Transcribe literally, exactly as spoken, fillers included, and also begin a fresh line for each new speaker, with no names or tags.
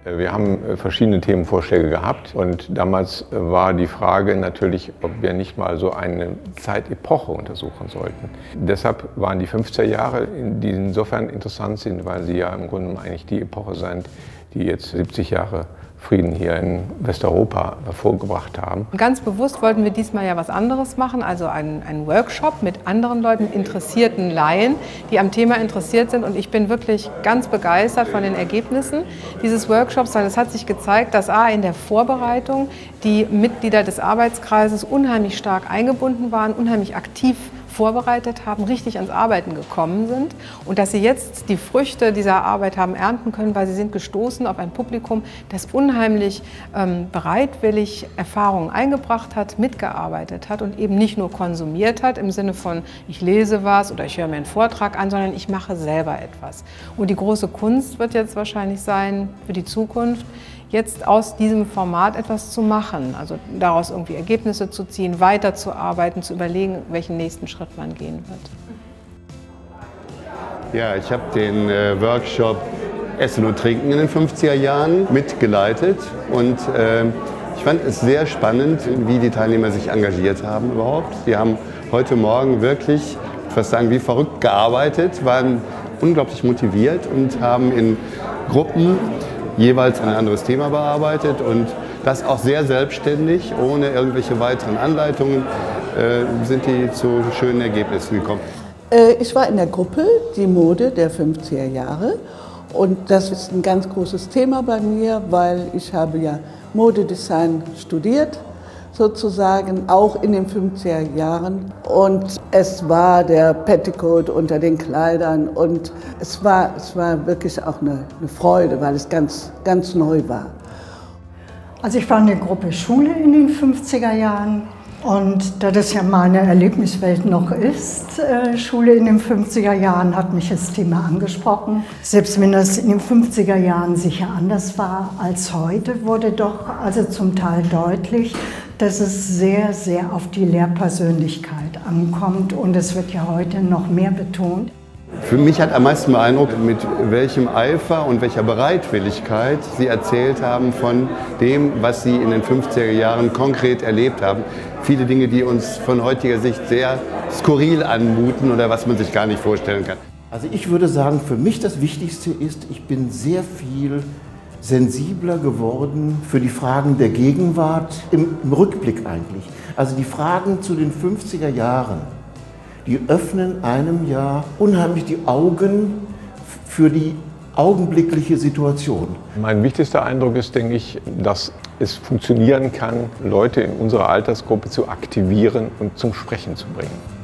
Wir haben verschiedene Themenvorschläge gehabt und damals war die Frage natürlich, ob wir nicht mal so eine Zeitepoche untersuchen sollten. Deshalb waren die fünfziger Jahre, die insofern interessant sind, weil sie ja im Grunde eigentlich die Epoche sind, die jetzt siebzig Jahre Frieden hier in Westeuropa hervorgebracht haben.
Ganz bewusst wollten wir diesmal ja was anderes machen, also einen, einen Workshop mit anderen Leuten, interessierten Laien, die am Thema interessiert sind. Und ich bin wirklich ganz begeistert von den Ergebnissen dieses Workshops, weil es hat sich gezeigt, dass A, in der Vorbereitung die Mitglieder des Arbeitskreises unheimlich stark eingebunden waren, unheimlich aktiv vorbereitet haben, richtig ans Arbeiten gekommen sind und dass sie jetzt die Früchte dieser Arbeit haben ernten können, weil sie sind gestoßen auf ein Publikum, das unheimlich ähm, bereitwillig Erfahrungen eingebracht hat, mitgearbeitet hat und eben nicht nur konsumiert hat im Sinne von ich lese was oder ich höre mir einen Vortrag an, sondern ich mache selber etwas. Und die große Kunst wird jetzt wahrscheinlich sein für die Zukunft, jetzt aus diesem Format etwas zu machen, also daraus irgendwie Ergebnisse zu ziehen, weiterzuarbeiten, zu überlegen, welchen nächsten Schritt man gehen wird.
Ja, ich habe den äh, Workshop Essen und Trinken in den fünfziger Jahren mitgeleitet und äh, ich fand es sehr spannend, wie die Teilnehmer sich engagiert haben überhaupt. Die haben heute Morgen wirklich, ich würde sagen, wie verrückt gearbeitet, waren unglaublich motiviert und haben in Gruppen jeweils ein anderes Thema bearbeitet und das auch sehr selbstständig, ohne irgendwelche weiteren Anleitungen, äh, sind die zu schönen Ergebnissen gekommen.
Äh, ich war in der Gruppe Die Mode der fünfziger Jahre und das ist ein ganz großes Thema bei mir, weil ich habe ja Modedesign studiert, sozusagen auch in den fünfziger Jahren und es war der Petticoat unter den Kleidern und es war, es war wirklich auch eine, eine Freude, weil es ganz, ganz neu war.
Also ich war in der Gruppe Schule in den fünfziger Jahren und da das ja meine Erlebniswelt noch ist, äh, Schule in den fünfziger Jahren hat mich das Thema angesprochen. Selbst wenn das in den fünfziger Jahren sicher anders war als heute, wurde doch also zum Teil deutlich, dass es sehr, sehr auf die Lehrpersönlichkeit ankommt und es wird ja heute noch mehr betont.
Für mich hat am meisten beeindruckt, mit welchem Eifer und welcher Bereitwilligkeit Sie erzählt haben von dem, was Sie in den fünfziger Jahren konkret erlebt haben. Viele Dinge, die uns von heutiger Sicht sehr skurril anmuten oder was man sich gar nicht vorstellen kann.
Also ich würde sagen, für mich das Wichtigste ist, ich bin sehr viel sensibler geworden für die Fragen der Gegenwart, im, im Rückblick eigentlich. Also die Fragen zu den fünfziger Jahren, die öffnen einem ja unheimlich die Augen für die augenblickliche Situation.
Mein wichtigster Eindruck ist, denke ich, dass es funktionieren kann, Leute in unserer Altersgruppe zu aktivieren und zum Sprechen zu bringen.